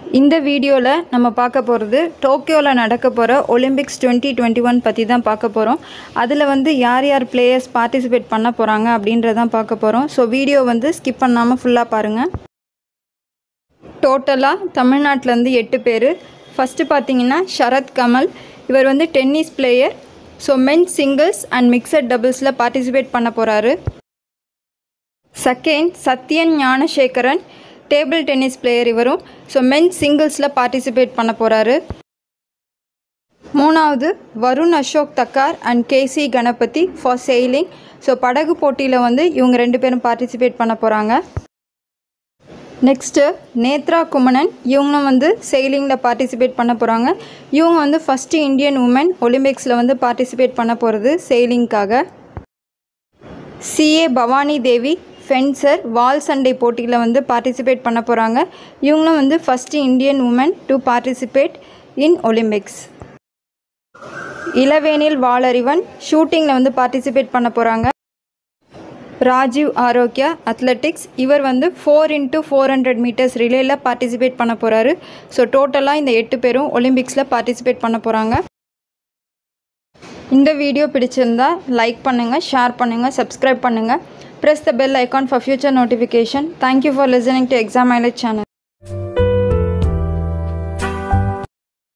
இந்த வீடியோவில் நம்ம பார்க்க போகிறது டோக்கியோவில் நடக்க போகிற ஒலிம்பிக்ஸ் 2021 பற்றி தான் பார்க்க போகிறோம். அதில் யார் யார் பிளேயர்ஸ் பார்ட்டிசிபேட் பண்ண போகிறாங்க அப்படின்றதான் பார்க்க போகிறோம். ஸோ வீடியோ ஸ்கிப் பண்ணாமல் ஃபுல்லாக பாருங்கள். டோட்டலாக தமிழ்நாட்டிலேருந்து 8 பேர். ஃபஸ்ட்டு பார்த்தீங்கன்னா ஷரத் கமல். இவர் tennis player. So men's singles and mixed டபுள்ஸில் பார்ட்டிசிபேட் பண்ண போகிறாரு. Second Sathiyan Gnanasekaran, table tennis player இவரும். ஸோ மென்ஸ் சிங்கிள்ஸில் பார்ட்டிசிபேட் பண்ண போகிறாரு. மூணாவது Varun Ashok Thakkar and K C Ganapathi for sailing. So படகு போட்டியில் இவங்க 2 பேரும் பார்ட்டிசிபேட் பண்ண போகிறாங்க. நெக்ஸ்ட்டு நேத்ரா குமணன். இவங்க செயிலிங்கில் பார்ட்டிசிபேட் பண்ண போகிறாங்க. இவங்க ஃபஸ்ட்டு இந்தியன் உமன் ஒலிம்பிக்ஸில் பார்ட்டிசிபேட் பண்ண போகிறது செயிலிங்காக. சிஏ பவானி தேவி ஃபென்சர் வால் சண்டை போட்டியில் பார்ட்டிசிபேட் பண்ண போகிறாங்க. இவங்களும் first Indian woman to participate in Olympics. Elavenil Valarivan ஷூட்டிங்கில் பார்ட்டிசிபேட் பண்ண போகிறாங்க. ராஜீவ் ஆரோக்கியா அத்லெட்டிக்ஸ். இவர் 4x400 மீட்டர்ஸ் ரிலேயில் பார்ட்டிசிபேட் பண்ண போகிறாரு. ஸோ டோட்டலாக இந்த 8 பேரும் ஒலிம்பிக்ஸில் பார்ட்டிசிபேட் பண்ண போகிறாங்க. இந்த வீடியோ பிடிச்சிருந்தா லைக் பண்ணுங்கள், ஷேர் பண்ணுங்கள், சப்ஸ்கிரைப் பண்ணுங்கள். Press the bell icon for future notification. Thank you for listening to Exam Highlight channel.